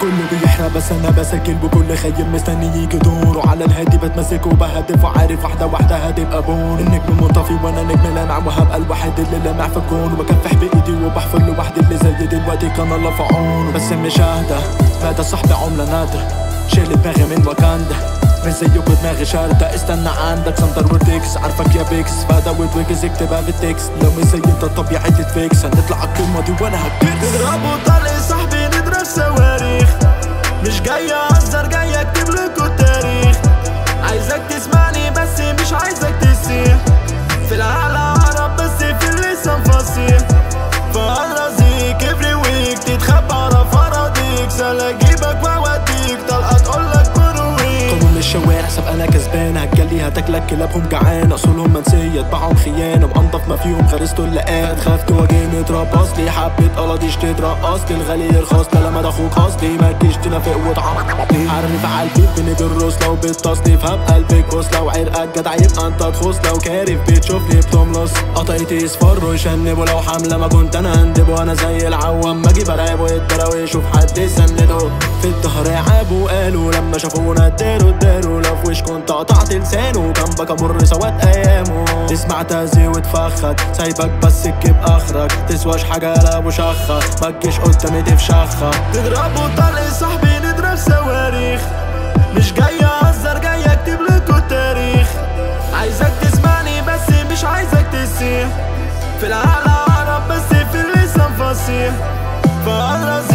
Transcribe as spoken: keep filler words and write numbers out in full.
كله بيحرق بس انا بسجل بكل خيل مستني يجي دوره. على الهادي بتمسك وبهدف وعارف واحدة واحدة هتبقى بون. النجم منطفي وانا نجم لامع وهبقى الوحيد اللي لامع في الكون. وبكفح بايدي وبحفر لوحدي اللي زي دلوقتي كان الله في عونه. بس مش اهدى مادة صاحبي عملة نادرة شايل دماغي من واكاندا. مش زيكوا دماغي شاردة استنى عندك سنتر وتكس عارفك يا بيكس فادا وتويكس اكتبها في التكست. لو مش زي انت طبيعي تتفيكس هنطلع القمة دي وانا هكتكس. اضربوا طلق صاحبي نضرب صواريخ مش جاي اهزر جاي اكتب لكوا التاريخ. عايزك تسمعني بس مش عايزك تسيح. في العقل عرب بس في اللسان فصيح. فهرزيك افري ويك تتخبى على فراضيك. سال اجيبك واوديك طلقة تقولك برويك. قانون الشوارع ساب انا كسبان هتجلي هتاكلك كلابهم جعان. اصولهم منسية طبعهم خيانة وانضف ما فيهم غريزته اللقان. تخاف تواجهني تربص لي حبة قلاضيش تترقص لي. الغالي يرخص لا لما اخوك قصدي مالكيش تنافق وتعرفني. عرف عالبيت بني بالروس لو بالتصنيف هبقى قلبك بوس. لو عرقك جدع يبقى انت تخص. لو كارف بتشوفني بتملص قطعتي يصفر ويشنب. ولو حملة ما كنت انا هندب وانا زي العوام ما اجيب ارعب ويتدرى ويشوف حد يسنده. في الظهر عابوا قالوا لما شافونا اداروا اداروا. لو في وش كنت قطعت لسانه جنبك امر سواد ايامه. تسمع تهزي وتفخد سايبك بس تجيب اخرك. تسواش حاجه لا ابو شخه ما تجيش قدامي تفشخها. تضربوا طلق صاحبي نضرب صواريخ مش جاي اهزر جاي اكتب لكوا التاريخ. عايزك تسمعني بس مش عايزك تسيح. في العقل عرب بس في اللسان فصيح. فهرزيك